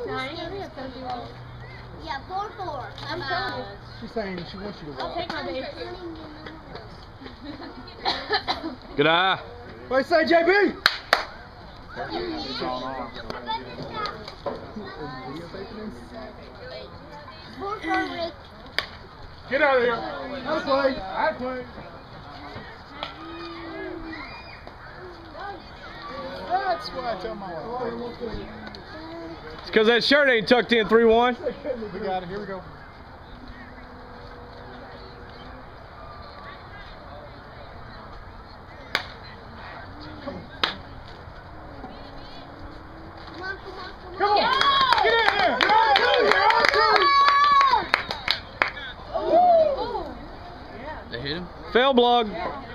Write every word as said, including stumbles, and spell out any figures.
Yeah, four four. I'm telling you. She's saying she wants you to I'll walk. take my base. Good eye. What do you say, J B? Four four, Rick. Get out of here. Out of play. Out of play. That's what I tell my wife. It's because that shirt ain't tucked in three one. We got it. Here we go. Come on, come on, come on. Come on. Yeah. Get in there. You're on two. You're on two. Oh. They hit him. Fail blog.